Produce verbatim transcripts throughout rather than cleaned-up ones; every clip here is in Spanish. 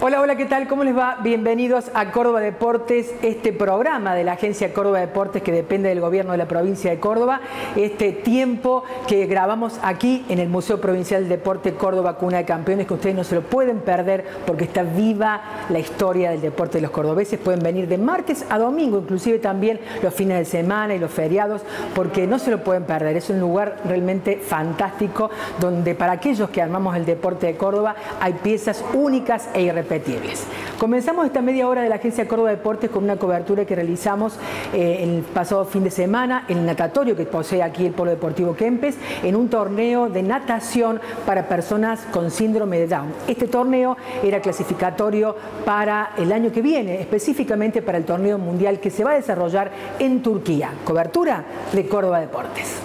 Hola, hola, ¿qué tal? ¿Cómo les va? Bienvenidos a Córdoba Deportes, este programa de la Agencia Córdoba Deportes que depende del gobierno de la provincia de Córdoba. Este tiempo que grabamos aquí en el Museo Provincial del Deporte Córdoba, Cuna de Campeones, que ustedes no se lo pueden perder porque está viva la historia del deporte de los cordobeses. Pueden venir de martes a domingo, inclusive también los fines de semana y los feriados, porque no se lo pueden perder. Es un lugar realmente fantástico donde para aquellos que armamos el deporte de Córdoba hay piezas únicas e irrepetibles. Comenzamos esta media hora de la Agencia Córdoba Deportes con una cobertura que realizamos eh, el pasado fin de semana en el natatorio que posee aquí el Polo Deportivo Kempes, en un torneo de natación para personas con síndrome de Down. Este torneo era clasificatorio para el año que viene, específicamente para el torneo mundial que se va a desarrollar en Turquía. Cobertura de Córdoba Deportes.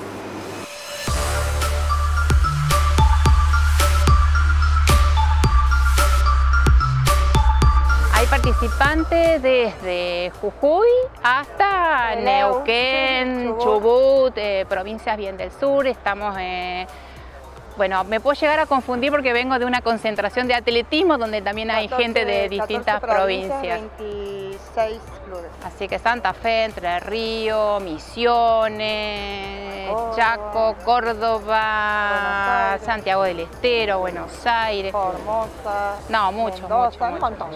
Participantes desde Jujuy hasta Neuquén, Chubut, eh, provincias bien del sur. Estamos, eh, bueno, me puedo llegar a confundir porque vengo de una concentración de atletismo donde también hay catorce, gente de distintas provincias. veintiséis clubes. Así que Santa Fe, Entre Ríos, Misiones, Córdoba, Chaco, Córdoba, Santiago del Estero, Buenos Aires. Formosa. No, mucho, Mendoza, mucho, un montón.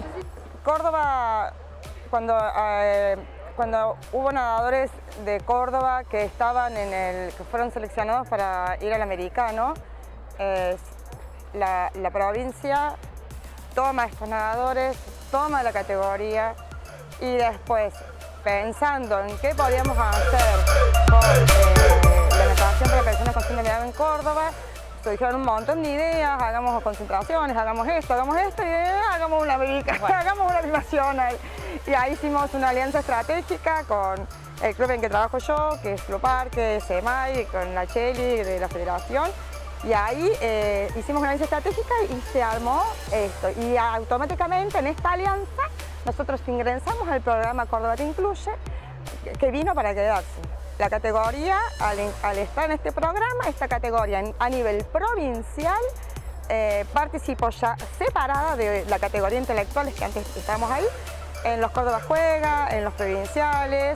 Córdoba, cuando, eh, cuando hubo nadadores de Córdoba que estaban en el, que fueron seleccionados para ir al americano, eh, la, la provincia toma a estos nadadores, toma la categoría y después, pensando en qué podíamos hacer con eh, la natación para personas con síndrome de Down en Córdoba, se dijeron un montón de ideas, hagamos concentraciones, hagamos esto, hagamos esto, y eh, hagamos una americana, bueno. hagamos una nacional. Y ahí hicimos una alianza estratégica con el club en que trabajo yo, que es Club Parque, SEMAI, con la Cheli de la Federación. Y ahí eh, hicimos una alianza estratégica y se armó esto. Y automáticamente en esta alianza nosotros ingresamos al programa Córdoba Te Incluye, que vino para quedarse. La categoría, al, al estar en este programa, esta categoría en, a nivel provincial eh, participó ya separada de la categoría intelectuales que antes estábamos ahí, en los Córdoba Juega, en los provinciales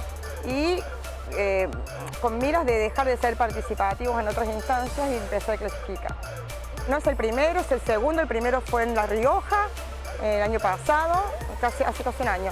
y eh, con miras de dejar de ser participativos en otras instancias y empezar a clasificar. No es el primero, es el segundo, el primero fue en La Rioja eh, el año pasado, casi, hace casi un año.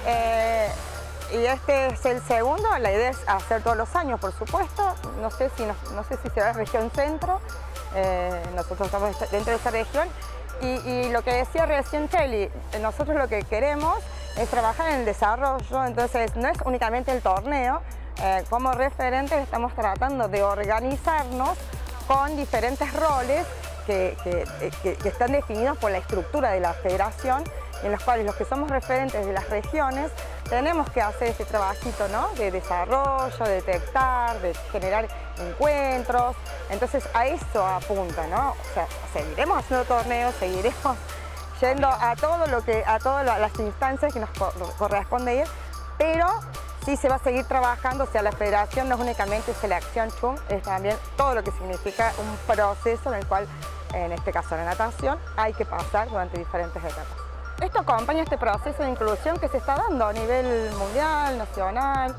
Eh, Y este es el segundo, la idea es hacer todos los años, por supuesto. No sé si, no, no sé si será la región centro, eh, nosotros estamos dentro de esa región. Y, y lo que decía recién Cheli, nosotros lo que queremos es trabajar en el desarrollo, entonces no es únicamente el torneo. Eh, como referentes estamos tratando de organizarnos con diferentes roles que, que, que, que están definidos por la estructura de la federación, en los cuales los que somos referentes de las regiones tenemos que hacer este trabajito, ¿no?, de desarrollo, de detectar, de generar encuentros. Entonces a eso apunta, ¿no? O sea, seguiremos haciendo torneos, seguiremos yendo a todo lo que, a todas las instancias que nos corresponde ir, pero sí se va a seguir trabajando. O sea, la federación no es únicamente selección chum, es también todo lo que significa un proceso en el cual, en este caso la natación, hay que pasar durante diferentes etapas. Esto acompaña este proceso de inclusión que se está dando a nivel mundial, nacional.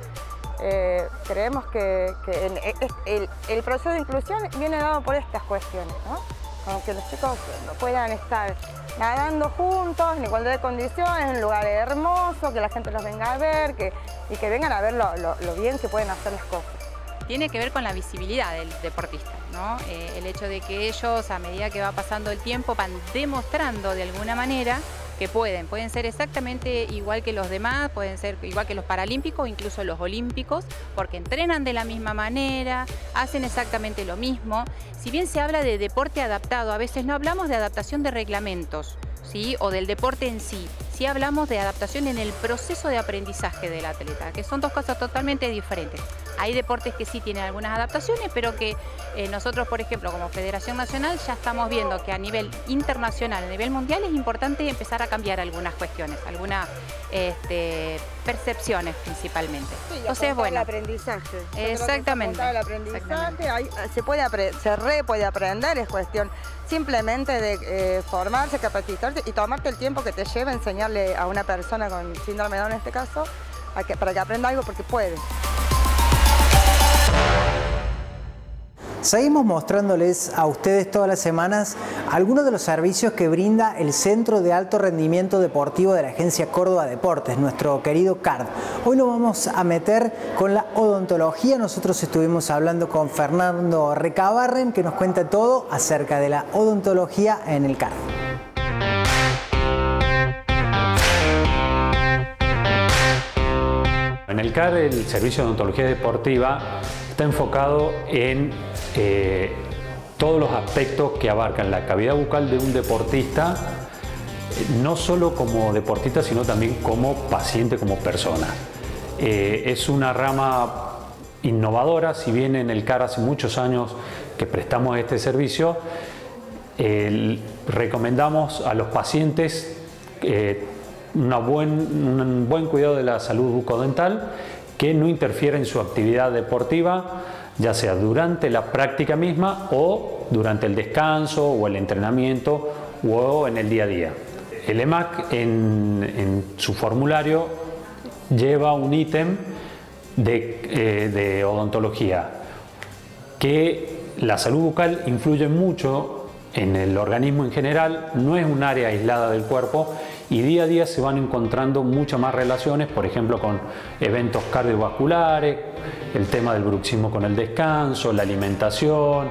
Eh, creemos que, que el, el, el proceso de inclusión viene dado por estas cuestiones, ¿no? Como que los chicos puedan estar nadando juntos, en igualdad de condiciones, en un lugar hermoso, que la gente los venga a ver que, y que vengan a ver lo, lo, lo bien que pueden hacer las cosas. Tiene que ver con la visibilidad del deportista, ¿no? Eh, el hecho de que ellos, a medida que va pasando el tiempo, van demostrando de alguna manera que pueden, pueden ser exactamente igual que los demás, pueden ser igual que los paralímpicos, incluso los olímpicos, porque entrenan de la misma manera, hacen exactamente lo mismo. Si bien se habla de deporte adaptado, a veces no hablamos de adaptación de reglamentos, ¿sí?, o del deporte en sí. Sí hablamos de adaptación en el proceso de aprendizaje del atleta, que son dos cosas totalmente diferentes. Hay deportes que sí tienen algunas adaptaciones, pero que eh, nosotros, por ejemplo, como Federación Nacional, ya estamos viendo que a nivel internacional, a nivel mundial, es importante empezar a cambiar algunas cuestiones, algunas este, percepciones principalmente. Sí, Entonces, bueno. El aprendizaje. Exactamente. El aprendizaje, Exactamente. hay, se puede se re puede aprender, es cuestión simplemente de eh, formarse, capacitarse y tomarte el tiempo que te lleva a enseñarle a una persona con síndrome de Down en este caso, a que, para que aprenda algo porque puede. Seguimos mostrándoles a ustedes todas las semanas algunos de los servicios que brinda el Centro de Alto Rendimiento Deportivo de la Agencia Córdoba Deportes, nuestro querido C A R D. Hoy nos vamos a meter con la odontología. Nosotros estuvimos hablando con Fernando Recabarren, que nos cuenta todo acerca de la odontología en el C A R D. En el C A R D, el servicio de odontología deportiva está enfocado en eh, todos los aspectos que abarcan la cavidad bucal de un deportista, no solo como deportista, sino también como paciente, como persona. Eh, es una rama innovadora, si bien en el C A R D hace muchos años que prestamos este servicio, eh, recomendamos a los pacientes eh, una buen, un buen cuidado de la salud bucodental, que no interfiera en su actividad deportiva, ya sea durante la práctica misma o durante el descanso o el entrenamiento o en el día a día. El E M A C en, en su formulario lleva un ítem de, eh, de odontología, que la salud bucal influye mucho en el organismo en general, no es un área aislada del cuerpo, y día a día se van encontrando muchas más relaciones, por ejemplo con eventos cardiovasculares, el tema del bruxismo con el descanso, la alimentación,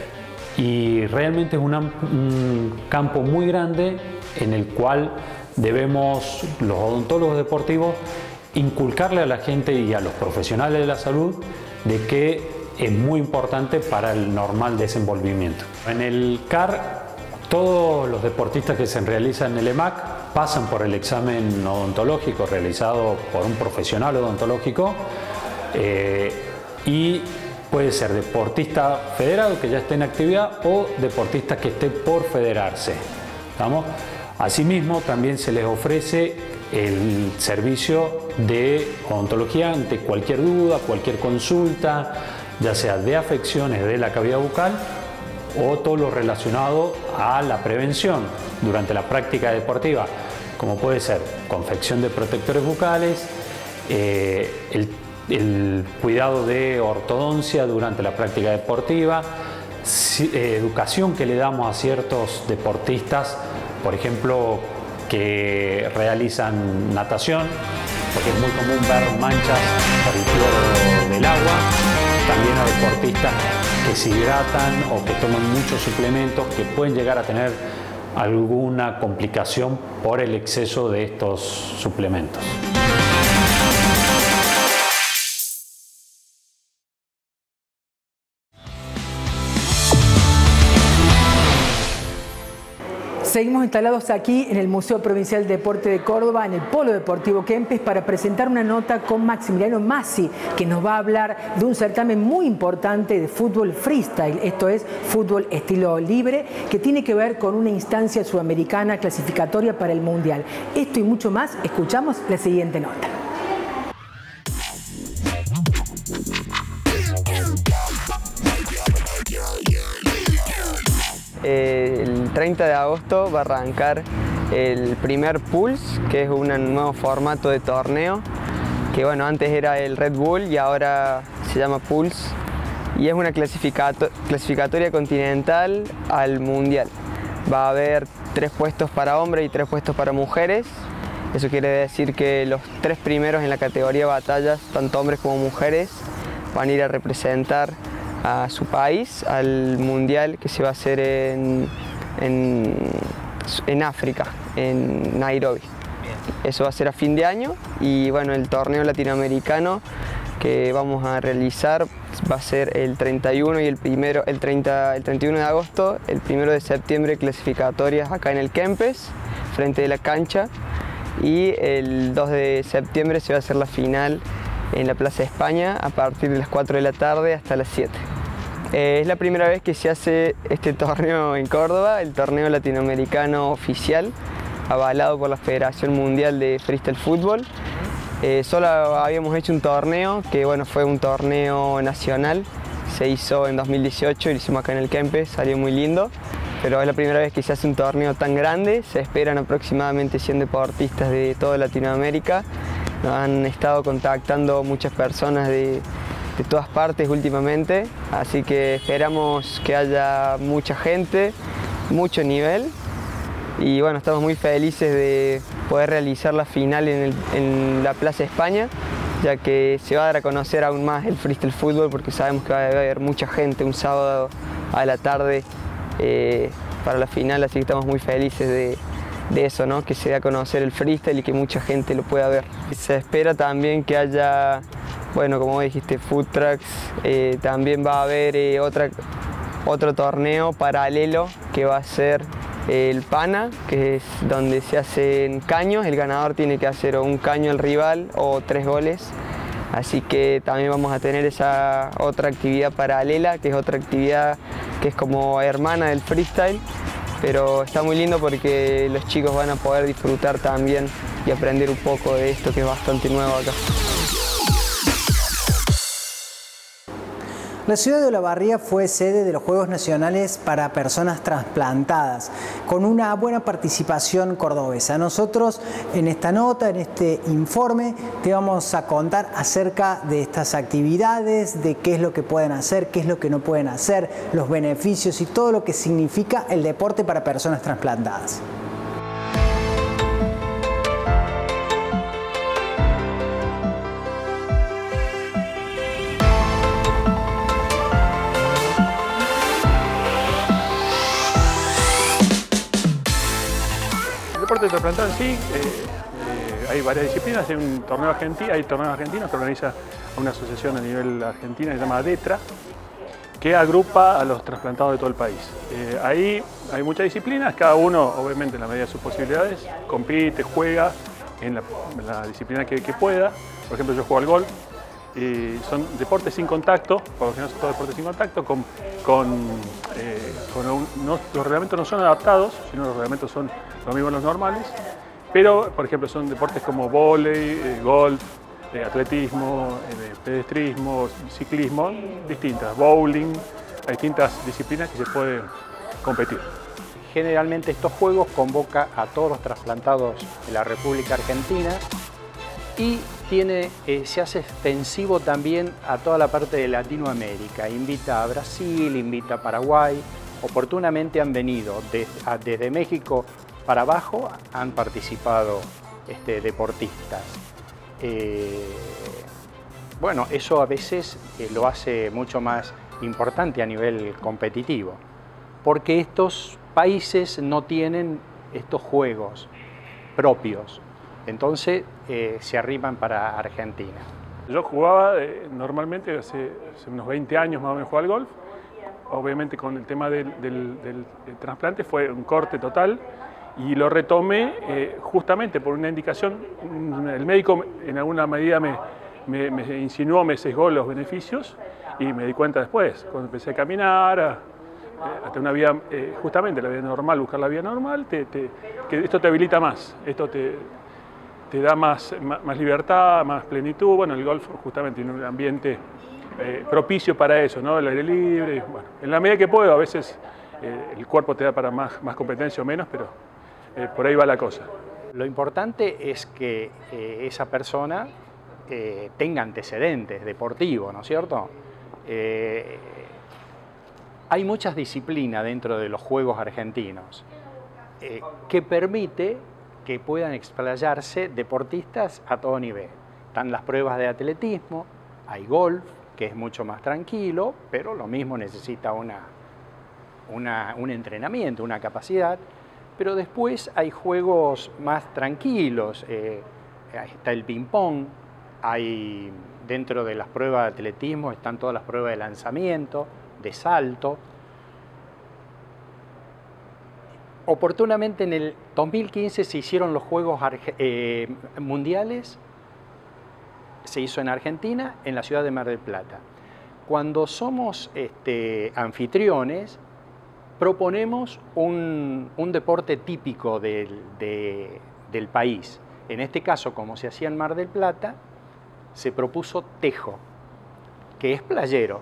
y realmente es una, un campo muy grande en el cual debemos los odontólogos deportivos inculcarle a la gente y a los profesionales de la salud de que es muy importante para el normal desenvolvimiento. En el C A R D, todos los deportistas que se realizan en el E M A C pasan por el examen odontológico realizado por un profesional odontológico eh, y puede ser deportista federado que ya esté en actividad o deportista que esté por federarse. ¿Estamos? Asimismo, también se les ofrece el servicio de odontología ante cualquier duda, cualquier consulta, ya sea de afecciones de la cavidad bucal o todo lo relacionado a la prevención durante la práctica deportiva, como puede ser confección de protectores bucales, eh, el, el cuidado de ortodoncia durante la práctica deportiva, si, eh, educación que le damos a ciertos deportistas, por ejemplo, que realizan natación, porque es muy común ver manchas por el cloro del agua, también a deportistas que se hidratan o que toman muchos suplementos que pueden llegar a tener alguna complicación por el exceso de estos suplementos. Seguimos instalados aquí en el Museo Provincial de Deporte de Córdoba, en el Polo Deportivo Kempes, para presentar una nota con Maximiliano Massi, que nos va a hablar de un certamen muy importante de fútbol freestyle, esto es fútbol estilo libre, que tiene que ver con una instancia sudamericana clasificatoria para el Mundial. Esto y mucho más, escuchamos la siguiente nota. El treinta de agosto va a arrancar el primer Pulse, que es un nuevo formato de torneo, que bueno, antes era el Red Bull y ahora se llama Pulse, y es una clasificato clasificatoria continental al Mundial. Va a haber tres puestos para hombres y tres puestos para mujeres. Eso quiere decir que los tres primeros en la categoría batallas, tanto hombres como mujeres, van a ir a representar a su país al Mundial que se va a hacer en, en, en África, en Nairobi. Eso va a ser a fin de año, y bueno, el torneo latinoamericano que vamos a realizar va a ser el treinta y uno y el primero, el treinta, el treinta y uno de agosto, el primero de septiembre clasificatorias acá en el Kempes, frente de la cancha, y el dos de septiembre se va a hacer la final en la Plaza España a partir de las cuatro de la tarde hasta las siete. Eh, es la primera vez que se hace este torneo en Córdoba, el torneo latinoamericano oficial, avalado por la Federación Mundial de Freestyle Fútbol. Eh, solo habíamos hecho un torneo, que bueno, fue un torneo nacional, se hizo en dos mil dieciocho y lo hicimos acá en el Kempes, salió muy lindo, pero es la primera vez que se hace un torneo tan grande. Se esperan aproximadamente cien deportistas de toda Latinoamérica. Nos han estado contactando muchas personas de, de todas partes últimamente, así que esperamos que haya mucha gente, mucho nivel. Y bueno, estamos muy felices de poder realizar la final en, el, en la Plaza España, ya que se va a dar a conocer aún más el freestyle fútbol, porque sabemos que va a haber mucha gente un sábado a la tarde eh, para la final, así que estamos muy felices de, de eso, ¿no? Que se dé a conocer el freestyle y que mucha gente lo pueda ver. Se espera también que haya, bueno, como dijiste, food trucks, eh, también va a haber eh, otra, otro torneo paralelo que va a ser el Pana, que es donde se hacen caños. El ganador tiene que hacer o un caño al rival o tres goles. Así que también vamos a tener esa otra actividad paralela, que es otra actividad que es como hermana del freestyle, pero está muy lindo porque los chicos van a poder disfrutar también y aprender un poco de esto que es bastante nuevo acá. La ciudad de Olavarría fue sede de los Juegos Nacionales para Personas Trasplantadas, con una buena participación cordobesa. Nosotros en esta nota, en este informe, te vamos a contar acerca de estas actividades, de qué es lo que pueden hacer, qué es lo que no pueden hacer, los beneficios y todo lo que significa el deporte para personas trasplantadas. El deporte de trasplantado en sí, eh, eh, hay varias disciplinas, hay un torneo argentino, hay torneos argentinos que organiza una asociación a nivel argentina que se llama DETRA, que agrupa a los trasplantados de todo el país. Eh, ahí hay muchas disciplinas, cada uno, obviamente, en la medida de sus posibilidades, compite, juega en la, en la disciplina que, que pueda. Por ejemplo, yo juego al golf. Y son deportes sin contacto, por lo general son todos deportes sin contacto, con, con, eh, con un, no, los reglamentos no son adaptados, sino los reglamentos son los mismos los normales, pero por ejemplo son deportes como vóley, eh, golf, eh, atletismo, eh, pedestrismo, ciclismo, distintas, bowling, hay distintas disciplinas que se pueden competir. Generalmente estos juegos convoca a todos los trasplantados de la República Argentina y tiene, eh, se hace extensivo también a toda la parte de Latinoamérica. Invita a Brasil, invita a Paraguay. Oportunamente han venido de, a, desde México para abajo, han participado este, deportistas. Eh, bueno, eso a veces eh, lo hace mucho más importante a nivel competitivo, porque estos países no tienen estos juegos propios. Entonces eh, se arriman para Argentina. Yo jugaba eh, normalmente hace, hace unos veinte años más o menos jugaba al golf. Obviamente con el tema del, del, del, del trasplante fue un corte total y lo retomé eh, justamente por una indicación. El médico en alguna medida me, me, me insinuó, me sesgó los beneficios y me di cuenta después, cuando empecé a caminar, a, hasta una vía, eh, justamente la vía normal, buscar la vía normal, te, te, que esto te habilita más, esto te, te da más, más, más libertad, más plenitud. Bueno, el golf justamente tiene un ambiente eh, propicio para eso, ¿no? El aire libre, bueno, en la medida que puedo, a veces eh, el cuerpo te da para más, más competencia o menos, pero eh, por ahí va la cosa. Lo importante es que eh, esa persona eh, tenga antecedentes deportivos, ¿no es cierto? Eh, hay muchas disciplinas dentro de los Juegos Argentinos eh, que permite que puedan explayarse deportistas a todo nivel. Están las pruebas de atletismo, hay golf, que es mucho más tranquilo, pero lo mismo necesita una, una, un entrenamiento, una capacidad. Pero después hay juegos más tranquilos, eh, está el ping-pong, hay dentro de las pruebas de atletismo están todas las pruebas de lanzamiento, de salto. Oportunamente en el dos mil quince se hicieron los Juegos eh, Mundiales, se hizo en Argentina, en la ciudad de Mar del Plata. Cuando somos este, anfitriones, proponemos un, un deporte típico del, de, del país, En este caso, como se hacía en Mar del Plata, se propuso tejo, que es playero.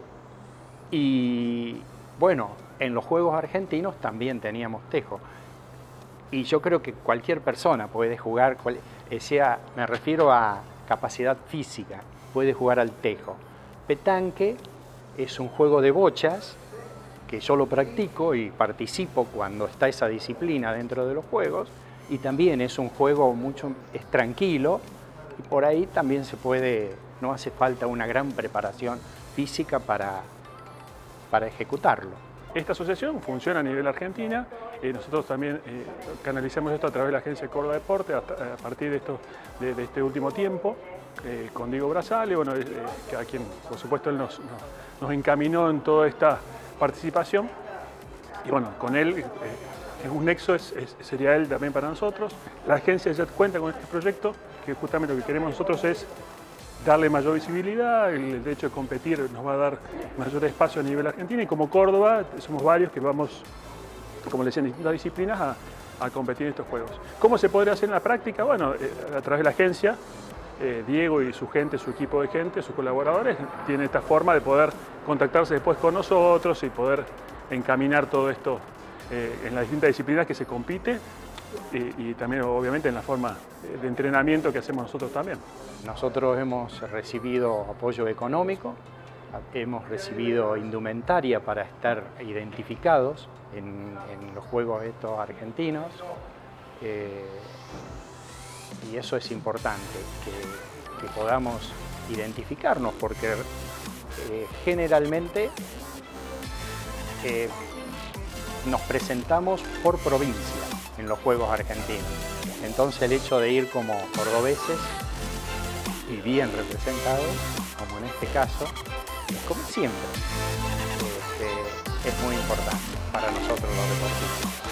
Y bueno, en los Juegos Argentinos también teníamos tejo. Y yo creo que cualquier persona puede jugar, sea, me refiero a capacidad física, puede jugar al tejo. Petanque es un juego de bochas que yo lo practico y participo cuando está esa disciplina dentro de los juegos, y también es un juego mucho, es tranquilo, y por ahí también se puede, no hace falta una gran preparación física para, para ejecutarlo. Esta asociación funciona a nivel Argentina, eh, nosotros también eh, canalizamos esto a través de la Agencia Córdoba Deportes a, a partir de, esto, de, de este último tiempo, eh, con Diego Brazale, bueno, eh, a quien por supuesto él nos, nos, nos encaminó en toda esta participación, y bueno, con él eh, es un nexo, es, es, sería él también para nosotros. La agencia ya cuenta con este proyecto, que justamente lo que queremos nosotros es darle mayor visibilidad, el hecho de competir nos va a dar mayor espacio a nivel argentino, y como Córdoba somos varios que vamos, como les decía, en distintas disciplinas a, a competir en estos juegos. ¿Cómo se podría hacer en la práctica? Bueno, eh, a través de la agencia, eh, Diego y su gente, su equipo de gente, sus colaboradores, tienen esta forma de poder contactarse después con nosotros y poder encaminar todo esto eh, en las distintas disciplinas que se compite, y, y también obviamente en la forma de entrenamiento que hacemos nosotros también. Nosotros hemos recibido apoyo económico, hemos recibido indumentaria para estar identificados en, en los Juegos estos argentinos, eh, y eso es importante, que, que podamos identificarnos, porque eh, generalmente eh, nos presentamos por provincia en los Juegos Argentinos. Entonces el hecho de ir como cordobeses y bien representados, como en este caso, como siempre, este, es muy importante para nosotros los deportistas.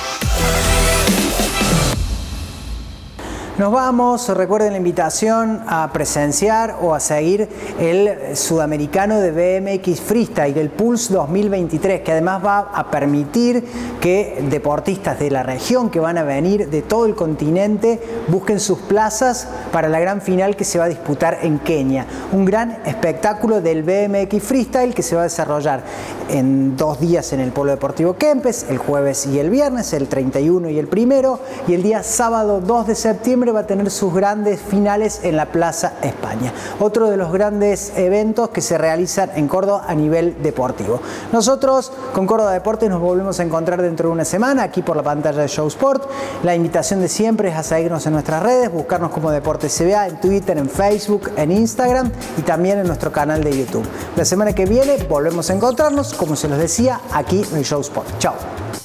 Nos vamos, recuerden la invitación a presenciar o a seguir el sudamericano de B M X Freestyle, el Pulse dos mil veintitrés, que además va a permitir que deportistas de la región que van a venir de todo el continente busquen sus plazas para la gran final que se va a disputar en Kenia. Un gran espectáculo del B M X Freestyle que se va a desarrollar en dos días en el Polo Deportivo Kempes, el jueves y el viernes, el treinta y uno y el primero, y el día sábado dos de septiembre va a tener sus grandes finales en la Plaza España. Otro de los grandes eventos que se realizan en Córdoba a nivel deportivo. Nosotros con Córdoba Deportes nos volvemos a encontrar dentro de una semana aquí por la pantalla de Show Sport. La invitación de siempre es a seguirnos en nuestras redes, buscarnos como Deportes C B A en Twitter, en Facebook, en Instagram y también en nuestro canal de YouTube. La semana que viene volvemos a encontrarnos, como se los decía, aquí en Show Sport. Chao.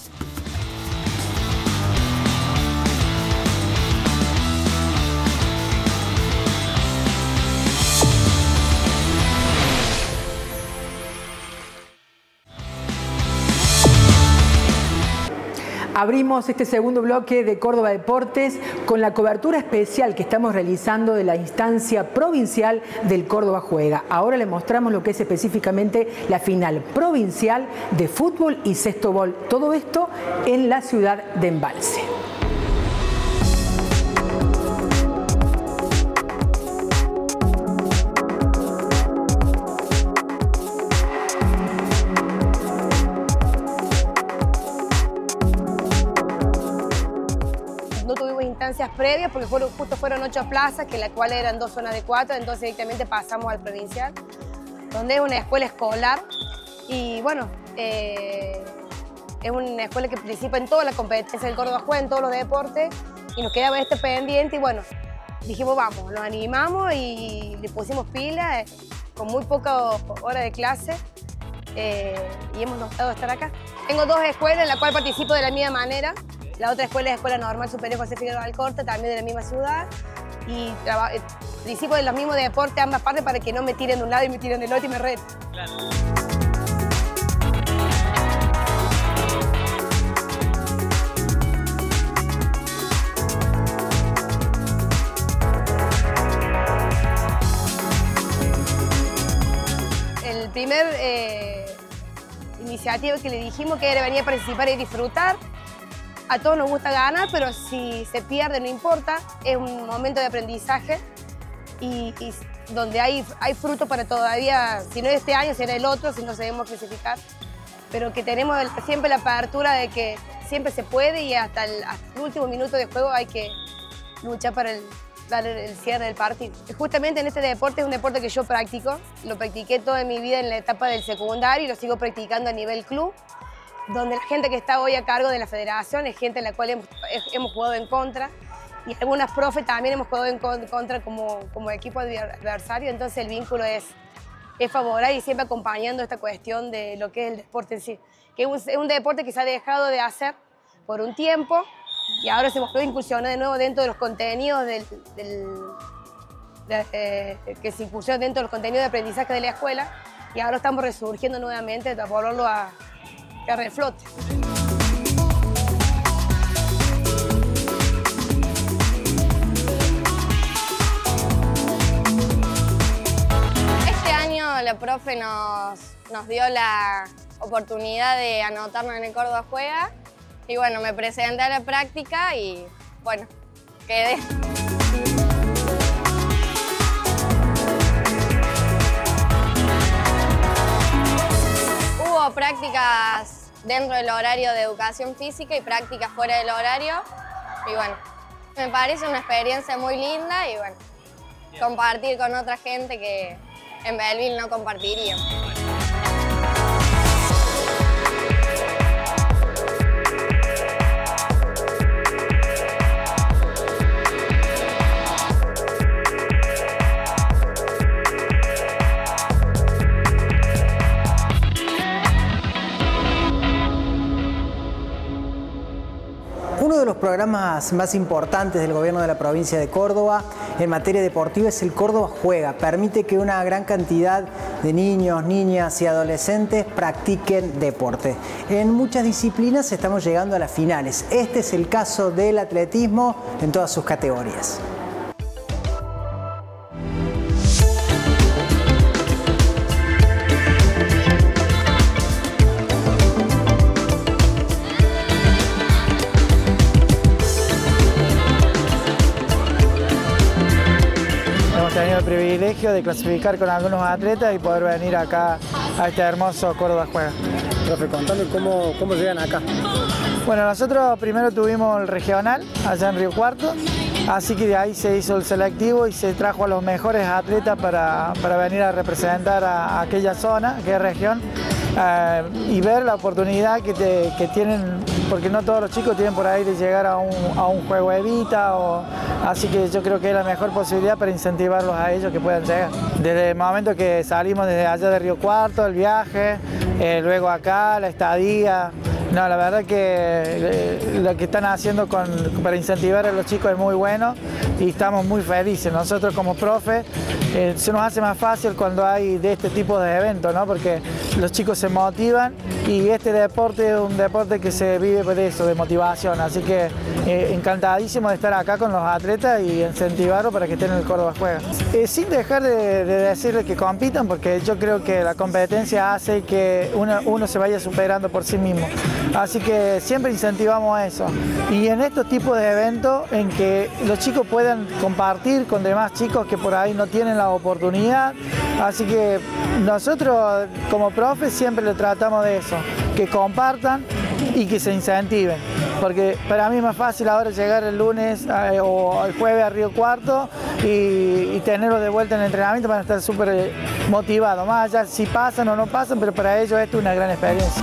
Abrimos este segundo bloque de Córdoba Deportes con la cobertura especial que estamos realizando de la instancia provincial del Córdoba Juega. Ahora le mostramos lo que es específicamente la final provincial de fútbol y sextobol. Todo esto en la ciudad de Embalse. Previas porque fueron, justo fueron ocho plazas, que la cual eran dos zonas de cuatro, entonces directamente pasamos al provincial, donde es una escuela escolar y bueno, eh, es una escuela que participa en toda la competencia del Córdoba Juega, en todos los deportes, y nos quedaba este pendiente y bueno, dijimos vamos, nos animamos y le pusimos pila eh, con muy poca hora de clase eh, y hemos logrado estar acá. Tengo dos escuelas en las cuales participo de la misma manera. La otra escuela es Escuela Normal Superior José Figueroa Alcorta, también de la misma ciudad. Y participo de los mismos deportes, ambas partes, para que no me tiren de un lado y me tiren del otro y me reten. Claro. El primer eh, iniciativa que le dijimos que era venir a participar y disfrutar. a todos nos gusta ganar, pero si se pierde no importa, es un momento de aprendizaje y, y donde hay, hay fruto para todavía, si no es este año, será el otro, si no sabemos clasificar, pero que tenemos siempre la apertura de que siempre se puede y hasta el, hasta el último minuto de juego hay que luchar para el, dar el cierre del partido. Justamente en este deporte es un deporte que yo practico, lo practiqué toda mi vida en la etapa del secundario y lo sigo practicando a nivel club, donde la gente que está hoy a cargo de la federación es gente en la cual hemos, hemos jugado en contra y algunas profes también hemos jugado en contra como, como equipo adversario, entonces el vínculo es, es favorable y siempre acompañando esta cuestión de lo que es el deporte en sí, que es un, es un deporte que se ha dejado de hacer por un tiempo y ahora se volvió a incursionar de nuevo dentro de los contenidos del, del, de, eh, que se incursionó dentro de los contenidos de aprendizaje de la escuela y ahora estamos resurgiendo nuevamente para volverlo a que reflote. Este año la profe nos, nos dio la oportunidad de anotarnos en el Córdoba Juega y bueno, me presenté a la práctica y bueno, quedé. Hubo prácticas dentro del horario de educación física y prácticas fuera del horario y bueno, me parece una experiencia muy linda y bueno, compartir con otra gente que en Belleville no compartiría. Uno de los programas más importantes del gobierno de la provincia de Córdoba en materia deportiva es el Córdoba Juega. Permite que una gran cantidad de niños, niñas y adolescentes practiquen deporte. En muchas disciplinas estamos llegando a las finales. Este es el caso del atletismo en todas sus categorías. Tenido el privilegio de clasificar con algunos atletas y poder venir acá a este hermoso Córdoba Juega. Profe, contame cómo, cómo llegan acá. Bueno, nosotros primero tuvimos el regional allá en Río Cuarto, así que de ahí se hizo el selectivo y se trajo a los mejores atletas para, para venir a representar a, a aquella zona, a aquella región, eh, y ver la oportunidad que, te, que tienen, porque no todos los chicos tienen por ahí de llegar a un, a un juego Evita, o, así que yo creo que es la mejor posibilidad para incentivarlos a ellos que puedan llegar. Desde el momento que salimos desde allá de Río Cuarto, el viaje, eh, luego acá, la estadía. No, la verdad que eh, lo que están haciendo con, para incentivar a los chicos es muy bueno y estamos muy felices. Nosotros como profe eh, se nos hace más fácil cuando hay de este tipo de eventos, ¿no? Porque los chicos se motivan y este deporte es un deporte que se vive por eso, de motivación. Así que eh, encantadísimo de estar acá con los atletas y incentivarlos para que estén en el Córdoba Juega. Eh, sin dejar de, de decirles que compitan, porque yo creo que la competencia hace que uno, uno se vaya superando por sí mismo. Así que siempre incentivamos eso. Y en estos tipos de eventos en que los chicos puedan compartir con demás chicos que por ahí no tienen la oportunidad. Así que nosotros como profes siempre le tratamos de eso, que compartan y que se incentiven. Porque para mí es más fácil ahora llegar el lunes eh, o el jueves a Río Cuarto y, y tenerlos de vuelta en el entrenamiento para estar súper eh, motivados. Más allá si pasan o no pasan, pero para ellos esto es una gran experiencia.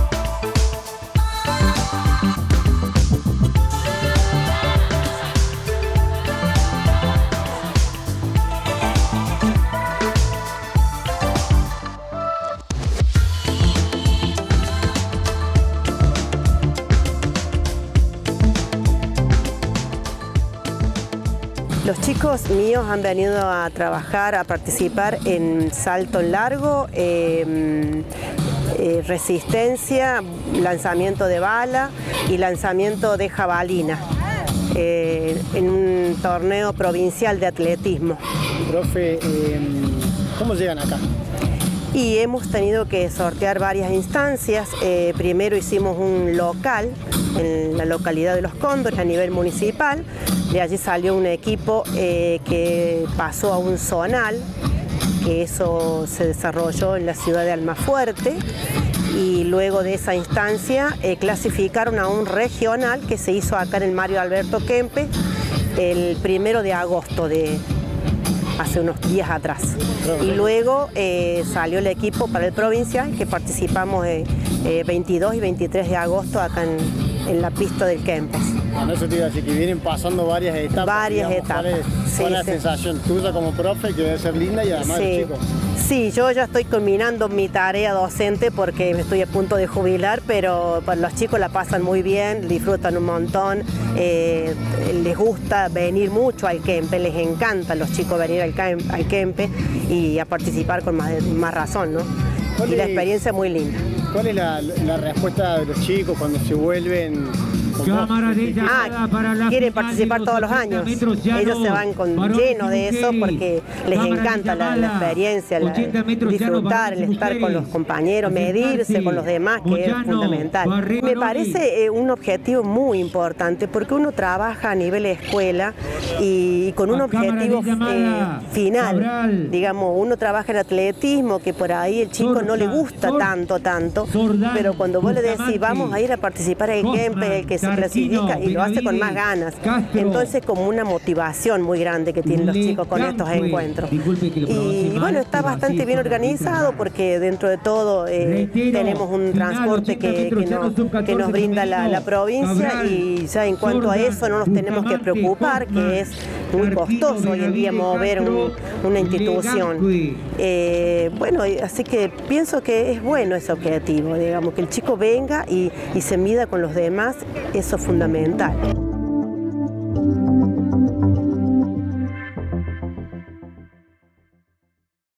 Los chicos míos han venido a trabajar, a participar en salto en largo, eh, eh, resistencia, lanzamiento de bala y lanzamiento de jabalina, eh, en un torneo provincial de atletismo. Profe, eh, ¿cómo llegan acá? Y hemos tenido que sortear varias instancias. Eh, primero hicimos un local en la localidad de Los Cóndores a nivel municipal. De allí salió un equipo eh, que pasó a un zonal, que eso se desarrolló en la ciudad de Almafuerte, y luego de esa instancia eh, clasificaron a un regional que se hizo acá en el Mario Alberto Kempes el primero de agosto de hace unos días atrás. Y luego eh, salió el equipo para el provincial, que participamos eh, eh, veintidós y veintitrés de agosto acá en, en la pista del Kempes. Bueno, eso te iba a decir, que vienen pasando varias etapas. Varias digamos, etapas. ¿Cuál es, Sí, cuál es la sí. sensación tuya como profe, que debe ser linda, y además Sí. el chico? Sí, yo ya estoy culminando mi tarea docente porque estoy a punto de jubilar, pero pues, los chicos la pasan muy bien, disfrutan un montón, eh, les gusta venir mucho al Kempes, les encanta a los chicos venir al, Kempes, al Kempes y a participar con más, más razón, ¿no? Y la experiencia es muy linda. ¿Cuál es la, la respuesta de los chicos cuando se vuelven? Ah, quieren participar todos los años. Ellos se van con llenos de eso porque les encanta la, la experiencia, la, disfrutar, el estar con los compañeros, medirse con los demás, que es fundamental. Me parece eh, un objetivo muy importante porque uno trabaja a nivel escuela y, y con un objetivo eh, final. Digamos, uno trabaja en atletismo, que por ahí el chico no le gusta tanto, tanto, pero cuando vos le decís, vamos a ir a participar al Kempes, el que se clasifica, y lo hace con más ganas. Entonces, como una motivación muy grande que tienen los chicos con estos encuentros. Y bueno, está bastante bien organizado porque dentro de todo eh, tenemos un transporte que, que, nos, que nos brinda la, la provincia, y ya en cuanto a eso no nos tenemos que preocupar, que es muy costoso hoy en día mover un, una institución. Eh, bueno, así que pienso que es bueno ese objetivo, digamos, que el chico venga y, y se mida con los demás. Eso es fundamental.